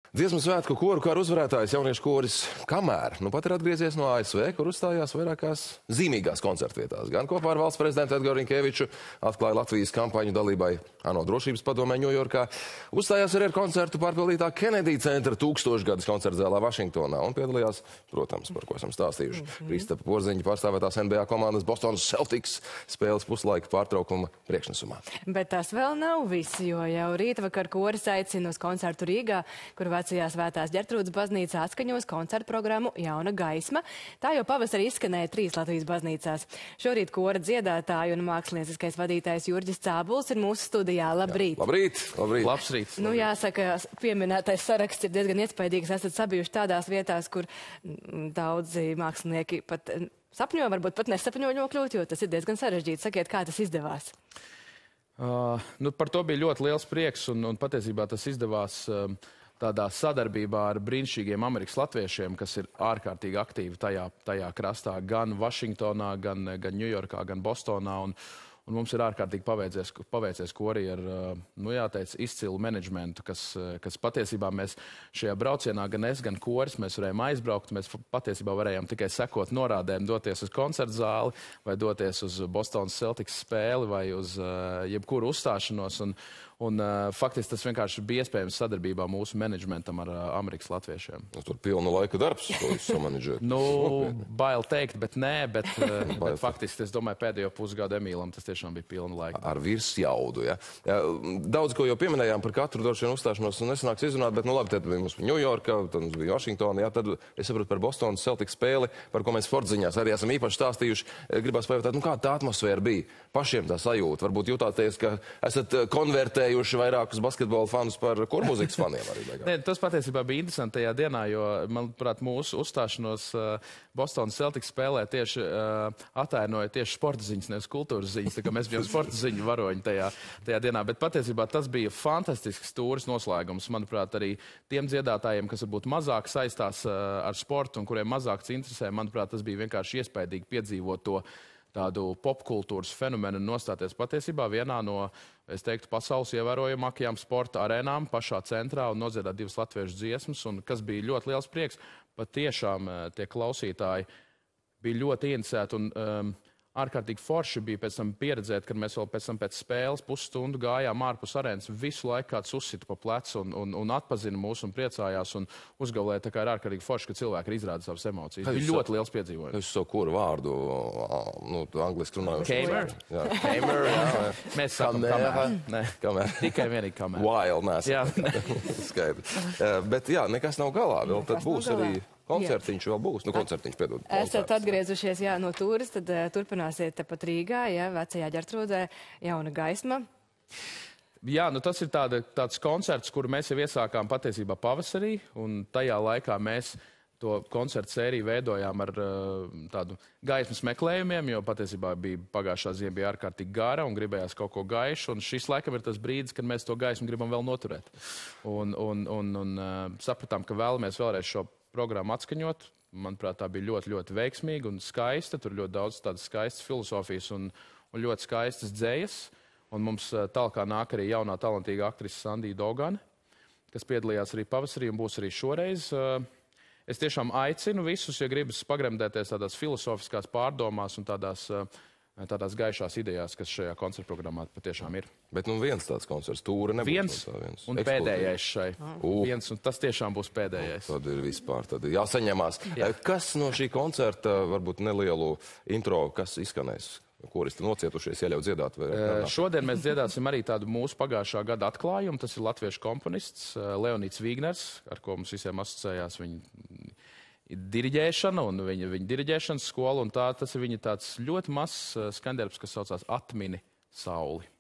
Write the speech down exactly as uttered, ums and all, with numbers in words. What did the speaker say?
Dziesmu svētku koru kara uzvarētājs jauniešu koris Kamēr nu pat ir atgriezies no A S V, kur uzstājās vairākās zīmīgās koncertvietās. Gan kopā ar valsts prezidentu Edgaru Rinkēviču atklāja Latvijas kampaņu dalībai ANO drošības padomē Ņujorkā. Uzstājās arī ar koncertu pārpildītā Kennedy centra tūkstošgadus koncertzālē Vašingtonā un piedalījās, protams, par ko esam stāstījuši, mm-hmm. Kristapa Porziņa pārstāvētās N B A komandas Bostonas Celtics spēles puslaika pārtraukuma priekšnesumā. Bet tas vēl nav viss, jo jau rītvakar koris aicina uz koncertu Rīgā, kur vecajā Svētās Ģertrūdes baznīcā atskaņos koncertu programmu Jauna gaisma. Tā jau pavasarī izskanēja trīs Latvijas baznīcās. Šorīt kora dziedātāju un mākslinieckais vadītājs Jurģis Cābuls ir mūsu studijā. Labrīt! Jā, labrīt! Labrīt! Labs rīts! Nu, jāsaka, pieminētais saraksts ir diezgan iespaidīgs. Esat sabijuši tādās vietās, kur daudzi mākslinieki pat sapņo, varbūt pat nesapņo nokļūt, jo tas ir diezgan sarežģīti. Sakiet, kā tas izdevās? Uh, nu, par to bija ļoti liels prieks, un, un patiesībā tas izdevās um, tādā sadarbībā ar brīnišķīgiem Amerikas latviešiem, kas ir ārkārtīgi aktīvi tajā, tajā krastā, gan Vašingtonā, gan, gan Ņujorkā, gan Bostonā. Un, un mums ir ārkārtīgi paveicies, paveicies kori ar, nu jāteic, izcilu menedžmentu, kas, kas patiesībā mēs šajā braucienā, gan es, gan koris, mēs varējām aizbraukt, mēs patiesībā varējām tikai sekot norādēm, doties uz koncertu zāli, vai doties uz Bostonas Celtics spēli, vai uz uh, jebkuru uzstāšanos. Un, Un, uh, faktiski tas vienkārši bija iespējams sadarbībā mūsu menedžmentam ar uh, Amerikas latviešiem. Tas tur pilnu laika darbs, ko jūs samanedžēt. Nu, bail teikt, bet nē, bet, uh, bet faktiski, es domāju, pēdējo pusgadu Emīlam tas tiešām bija pilnu laika. Ar virsjaudu, ja. Ja, daudz, ko jau pieminējām par katru droši vien uzstāšanos, nesanāks izrunāt, bet, nu labi, tad bija mums Ņujorka, tad mums bija Vašingtona, ja, tad es saprotu par Bostonas Celtics spēli, par ko mēs sportziņās arī esam īpaši stāstījuši. Gribās pajautāt, nu kā tā atmosfēra bija? Pašiem tā sajūta. Varbūt jutāties, ka esat konvertējuši vairākus basketbola fanus par kormūzikas faniem arī. Ne, tas patiesībā bija interesanti tajā dienā, jo, manuprāt, mūsu uzstāšanos uh, Bostonas Celtics spēlē tieši uh, atainoja tieši sporta ziņas, nevis kultūras ziņas, tā kā mēs bijām sporta ziņu varoņi tajā, tajā dienā. Bet patiesībā tas bija fantastisks tūris noslēgums, manuprāt, arī tiem dziedātājiem, kas varbūt mazāk saistās uh, ar sportu un kuriem mazāk interesē, manuprāt, tas bija vienkārši iespaidīgi piedzīvot to tādu popkultūras fenomenu un nostāties patiesībā vienā no, es teiktu, pasaules ievērojamākajām sporta arēnām pašā centrā un nodziedāt divas latviešu dziesmas, un kas bija ļoti liels prieks, pat tiešām tie klausītāji bija ļoti interesēti un um, ārkārtīgi forši bija pēc tam pieredzēt, kad mēs vēl pēc tam pēc spēles pusstundu gājām ārpus arēnas, visu laiku kāds uzsita pa plecu un, un, un atpazina mūs un priecājās un uzgaulēja, tā kā ir ārkārtīgi forši, ka cilvēki ir izrāda savas emocijas. Tas bija ļoti liels piedzīvojums. Es savu kuru vārdu, nu, angliski runājuši. Kamer? Jā, Kamer, jā. Mēs sakam Kamēr. Nē, Kamēr. Tikai vienīgi Kamēr. Wild, nes. Jā. Skaidrs. Bet jā, nekas nav galā, vēl tad būs arī koncertiņš vēl būs. Nu, koncertiņš, piedod. Esat atgriezušies, jā, no turas, tad uh, turpināsiet tepat Rīgā, jā, vecajā Ģertrūdē, Jauna gaisma. Jā, nu tas ir tāda, tāds koncerts, kuru mēs jau iesākām patiesībā pavasarī, un tajā laikā mēs to koncertu sēriju veidojām ar uh, tādu gaismas meklējumiem, jo patiesībā bija pagājušā ziema bija ārkārtīgi gara un gribējās kaut ko gaišu, un šis laikam ir tas brīdis, kad mēs to gaismu gribam vēl noturēt. Un, un, un, un uh, sapratām, ka vēlamies vēlreiz šo programmu atskaņot. Manuprāt, tā bija ļoti, ļoti veiksmīga un skaista. Tur ļoti daudz tādas skaistas filosofijas un, un ļoti skaistas dzējas. Un mums talkā nāk arī jaunā talantīga aktrise Sandija Dogane, kas piedalījās arī pavasarī un būs arī šoreiz. Es tiešām aicinu visus, ja gribas pagremdēties tādās filosofiskās pārdomās un tādās, tādās gaišās idejās, kas šajā koncerta programmā patiešām ir. Bet nu viens tāds koncerts, tūra nebūs. Viens, viens un pēdējais šai. Uh. Viens, un tas tiešām būs pēdējais. Tad ir vispār, tad jāsaņemās. Jā. Kas no šī koncerta, varbūt nelielu intro, kas izskanēs? Koristi nocietušies, ja ļauj dziedāt? Vai uh, šodien mēs dziedāsim arī tādu mūsu pagājušā gada atklājumu. Tas ir latviešu komponists uh, Leonīds Vīgners, ar ko mums visiem asociējās viņa diriģēšana un viņa, viņa diriģēšanas skola. Un tā, tas ir viņa tāds ļoti mazs uh, skandarbs, kas saucās Atmini sauli.